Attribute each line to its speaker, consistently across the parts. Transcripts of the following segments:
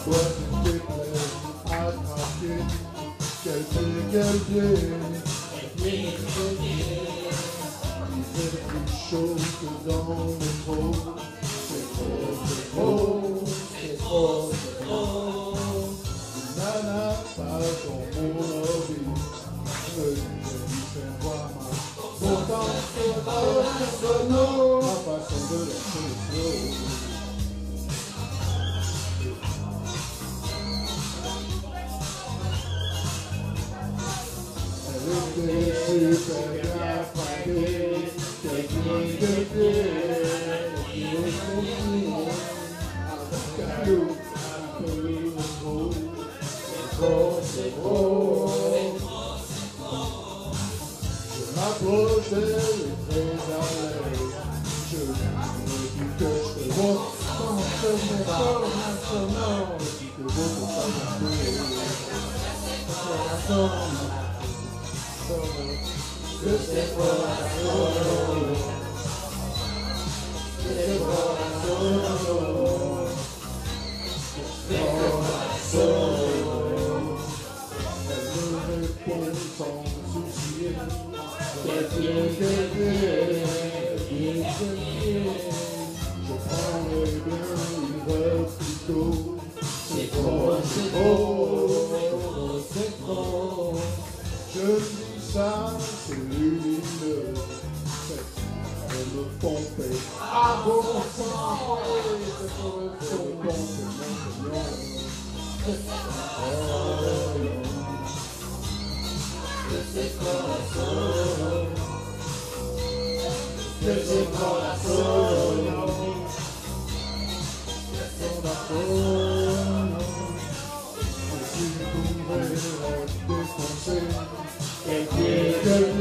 Speaker 1: Toi tu t'es prêt à craquer. Quel pied. Il fait plus chaud que dans le métro. C'est trop. Nana, pas dans mon lobby. Je lui fais voir ma façon de lâcher le flow. Elle était super bien frappée, technique de pied, c'est trop. Je m'approche d'elle très à l'aise. Je lui dis que je te vois sans ce méthode national. Je dis que je peux pas m'appeler. Que c'est pour la solo. C'est pour la solo. C'est pour la solo. Elle me répond sans soucier. Je prendrais bien une heure plus tôt. C'est trop. Je dis ça, c'est lumineux. Elle me pompait à bon sang. C'est bon, c'est bon. C'est pour la solo. C'est pour la solo. C'est pour la solo. Si tu pouvais défoncer, quel pied.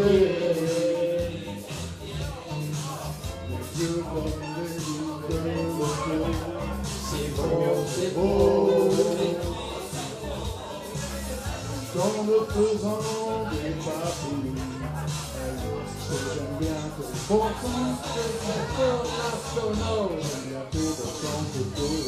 Speaker 1: Les yeux comme des boules de l'eau. C'est beau. Dans le faisant des papilles, j'aime bien que pourtant c'est national. J'aime bien que de temps de dos.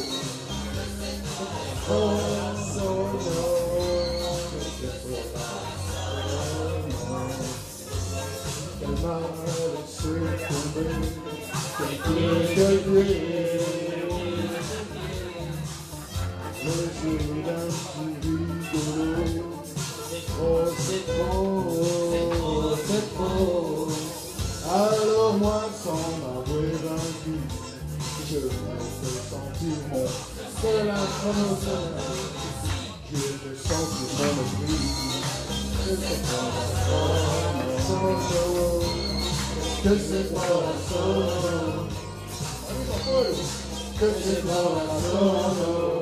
Speaker 1: Elle m'a laissé tomber. Quel pied. Les yeux d'un petit rigolo. C'est trop. Alors moi, sans m'avouer vaincu, je me fais sentir mon seul intronisme. Je me sentir mon esprit. Que c'est pour la solo. Que c'est pour la solo.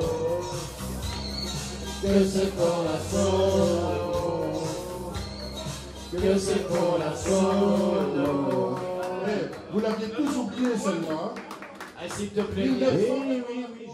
Speaker 1: Que c'est pour la solo. Que c'est pour la solo. Hey, vous l'aviez tous oublié celle-là.
Speaker 2: Ah, s'il te plaît.
Speaker 1: Oui.